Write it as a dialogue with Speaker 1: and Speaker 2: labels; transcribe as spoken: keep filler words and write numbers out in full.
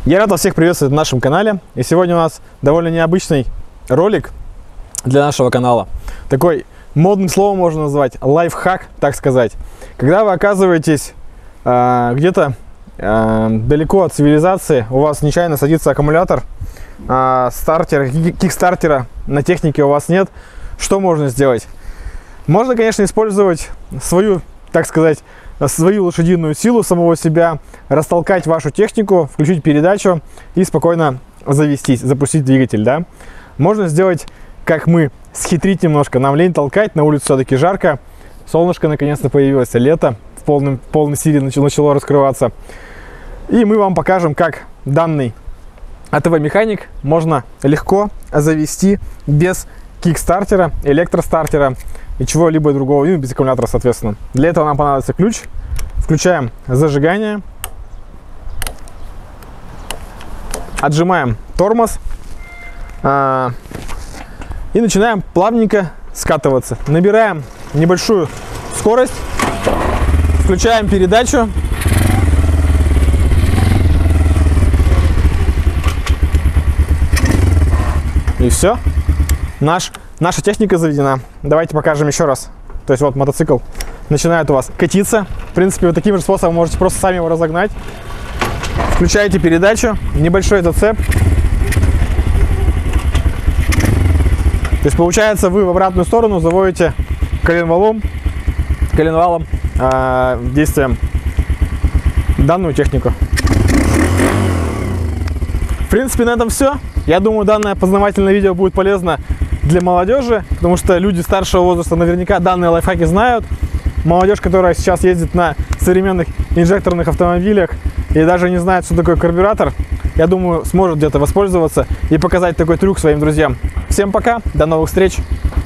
Speaker 1: Я рад вас всех приветствовать на нашем канале. И сегодня у нас довольно необычный ролик для нашего канала. Такой модным словом можно назвать лайфхак, так сказать. Когда вы оказываетесь э, где-то э, далеко от цивилизации, у вас нечаянно садится аккумулятор, э, стартера, кикстартера на технике у вас нет, что можно сделать? Можно, конечно, использовать свою, так сказать, свою лошадиную силу, самого себя, растолкать вашу технику, включить передачу и спокойно завестись, запустить двигатель, да. Можно сделать, как мы, схитрить немножко, нам лень толкать, на улице все-таки жарко, солнышко наконец-то появилось, лето в полном, в полной силе начало, начало раскрываться. И мы вам покажем, как данный эй тэ вэ-механик можно легко завести без кикстартера, электростартера и чего-либо другого, и без аккумулятора, соответственно. Для этого нам понадобится ключ. Включаем зажигание, отжимаем тормоз а, и начинаем плавненько скатываться. Набираем небольшую скорость, включаем передачу. И все. Наш Наша техника заведена. Давайте покажем еще раз. То есть вот мотоцикл начинает у вас катиться. В принципе, вы таким же способом можете просто сами его разогнать. Включаете передачу, небольшой зацеп. То есть получается, вы в обратную сторону заводите коленвалом, коленвалом э, действием данную технику. В принципе, на этом все. Я думаю, данное познавательное видео будет полезно для молодежи, потому что люди старшего возраста наверняка данные лайфхаки знают. Молодежь, которая сейчас ездит на современных инжекторных автомобилях и даже не знает, что такое карбюратор, я думаю, сможет где-то воспользоваться и показать такой трюк своим друзьям. Всем пока, до новых встреч!